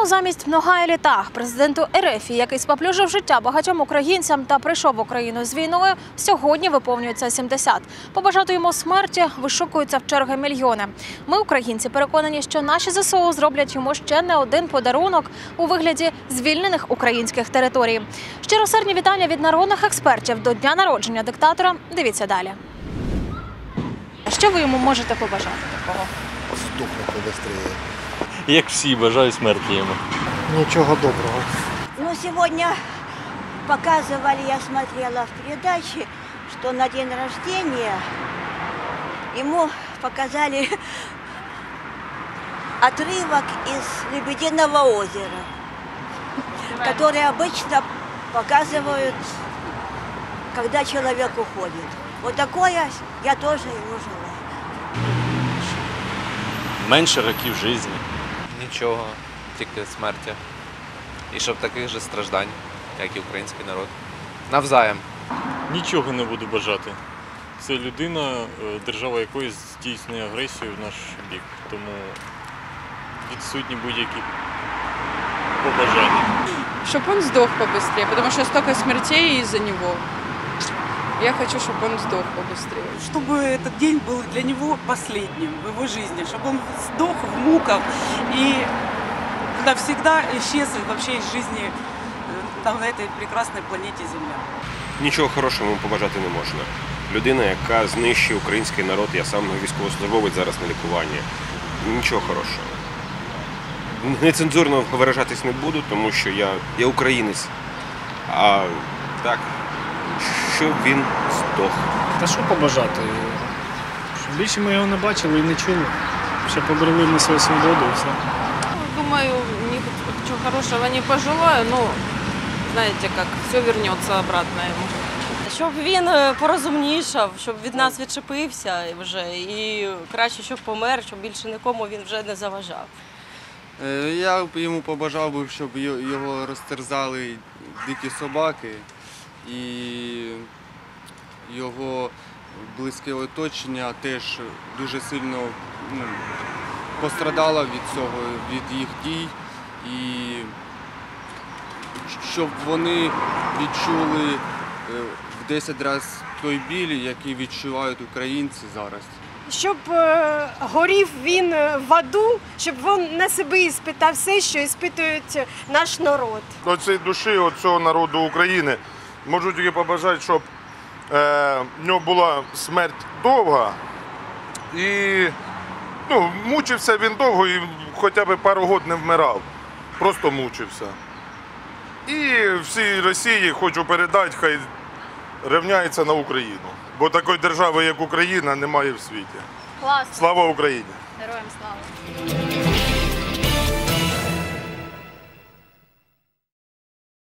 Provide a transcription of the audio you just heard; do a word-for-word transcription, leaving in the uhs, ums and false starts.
Чому замість «Нога і літа» президенту РФ, який спаплюжив життя багатьом українцям та прийшов в Україну з війною, сьогодні виповнюється сімдесят? Побажати йому смерті вишукуються в черги мільйони. Ми, українці, переконані, що наші ЗСУ зроблять йому ще не один подарунок у вигляді звільнених українських територій. Щиросердні вітання від народних експертів до дня народження диктатора. Дивіться далі. Що ви йому можете побажати такого? Здохнути побыстрее. Як всі, бажаю смерті йому. Нічого доброго. Ну, сегодня показывали, я смотрела в передаче, что на день рождения ему показали отрывок из «Лебединого озера», который обычно показывают, когда человек уходит. Вот такое я тоже ему желаю. Менше років життя. Нічого, тільки смерті. І щоб таких же страждань, як і український народ. Навзаєм. Нічого не буду бажати. Це людина, держава якої здійснює агресію в наш бік. Тому відсутні будь-які побажання. Чтобы он сдох побыстрее, потому что столько смертей из-за него. Я хочу, чтобы он сдох побыстрее. Чтобы этот день был для него последним в его жизни, чтобы он сдох в муках и навсегда исчез вообще из жизни на этой прекрасной планете Земля. Нічого хорошого йому побажати не можна. Людина, яка знищує український народ, я сам військовослужбовець зараз на лікуванні. Нічого хорошого. Нецензурно виражатись не буду, тому що я, я українець. А так, щоб він здох. Та що побажати? Щоб більше ми його не бачили і не чули. Щоб поберегли ми свою свободу і все. Думаю, ничего хорошего не пожелаю, но, знаете, как все вернется обратно ему. Щоб він порозумнішав, щоб від нас відчепився вже і краще, щоб помер, щоб більше нікому він вже не заважав. Я б йому побажав би, щоб його розтерзали дикі собаки і його близьке оточення теж дуже сильно ну, пострадало від цього, від їх дій, і щоб вони відчули в десять разів той біль, який відчувають українці зараз. Щоб е, горів він в аду, щоб він на себе іспитав все, що іспитують наш народ. До цієї душі, от цього народу України, можу тільки побажати, щоб е, в нього була смерть довга і ну, мучився він довго і хоча б пару років не вмирав, просто мучився. І всій Росії хочу передати, хай рівняється на Україну. Бо такої держави, як Україна, немає в світі. Клас. Слава Україні! Героям слава!